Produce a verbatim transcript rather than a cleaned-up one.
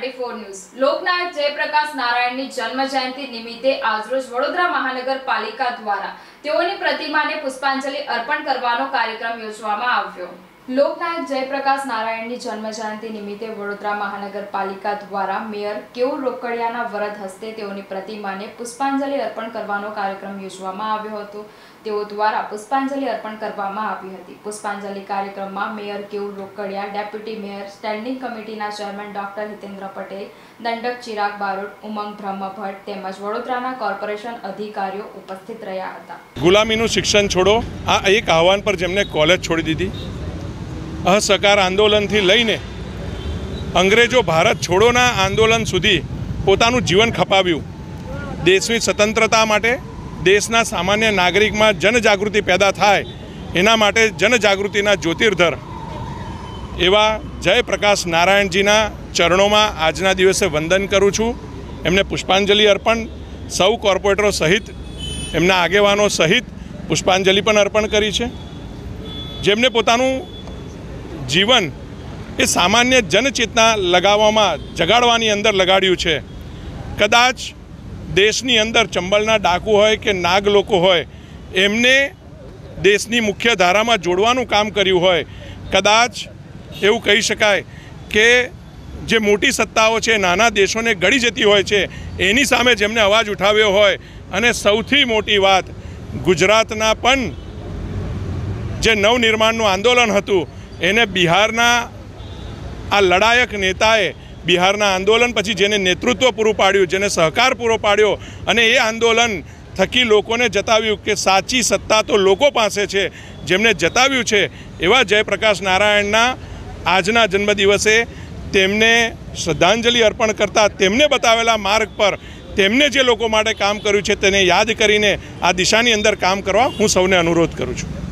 Twenty four news Loknayak Jayaprakash નારાયણની જન્મ જયંતિ નિમિત્તે આજરોજ વડોદરા મહાનગરપાલિકા દ્વારા તેઓની પ્રતિમાને પુષ્પાંજલિ અર્પણ કરવાનો કાર્યક્રમ યોજવામાં આવ્યો। લોકનાયક જયપ્રકાશ નારાયણની જન્મ જયંતિ નિમિત્તે વડોદરા મહાનગરપાલિકા દ્વારા મેયર કેયુર રોકડિયાના વરદ હસ્તે તેઓની પ્રતિમાને પુષ્પાંજલિ અર્પણ કરવાનો કાર્યક્રમ યોજવામાં આવ્યો હતો। તેઓ દ્વારા પુષ્પાંજલિ અર્પણ કરવામાં આવી હતી। પુષ્પાંજલિ કાર્યક્રમમાં mayor Keyur Rokadia, deputy mayor, standing કમિટીના ચેરમેન ડોક્ટર હિતેન્દ્ર પટેલ, દંડક ચિરાગ બારોટ, ઉમંગ બ્રહ્મભટ્ટ તેમજ વડોદરાના કોર્પોરેશન અધિકારીઓ ઉપસ્થિત રહ્યા હતા। ગુલામીનું શિક્ષણ છોડો આ એક આહવાન પર જેમને કોલેજ છોડી દીધી, અસહકાર આંદોલનથી લઈને અંગ્રેજો ભારત છોડોના આંદોલન સુધી પોતાનું જીવન ખપાવ્યું। દેશની સ્વતંત્રતા માટે, દેશના સામાન્ય નાગરિકમાં જનજાગૃતિ પેદા થાય એના માટે જનજાગૃતિના જ્યોતિર્ધર એવા જયપ્રકાશ નારાયણજીના ચરણોમાં આજના દિવસે વંદન કરું છું। એમને પુષ્પાંજલિ અર્પણ સૌ કોર્પોરેટરો સહિત એમના આગેવાનો સહિત પુષ્પાંજલિ પણ અર્પણ કરી છે, જેમને પોતાનું જીવન એ સામાન્ય જનચેતના લગાવવામાં જગાડવાની અંદર લગાડ્યું છે। કદાચ દેશની અંદર ચંબલના ડાકુ હોય કે નાગ લોકો હોય એમને દેશની મુખ્ય ધારામાં જોડવાનું કામ કર્યું હોય, કદાચ એવું કહી શકાય કે જે મોટી સત્તાઓ છે નાના દેશોને ગળી જતી હોય છે એની સામે જેમને અવાજ ઉઠાવ્યો હોય, અને સૌથી મોટી વાત ગુજરાતના પણ જે નવનિર્માણનું આંદોલન હતું એને બિહારના આ લડાયક નેતાએ બિહારના આંદોલન પછી જેને નેતૃત્વ પૂરું પાડ્યું, જેને સહકાર પૂરો પાડ્યો અને એ આંદોલન થકી લોકોને જતાવ્યું કે સાચી સત્તા તો લોકો પાસે છે, જેમને જતાવ્યું છે એવા જયપ્રકાશ નારાયણના આજના જન્મદિવસે તેમને શ્રદ્ધાંજલિ અર્પણ કરતા તેમને બતાવેલા માર્ગ પર તેમને જે લોકો માટે કામ કર્યું છે તેને યાદ કરીને આ દિશાની અંદર કામ કરવા હું સૌને અનુરોધ કરું છું।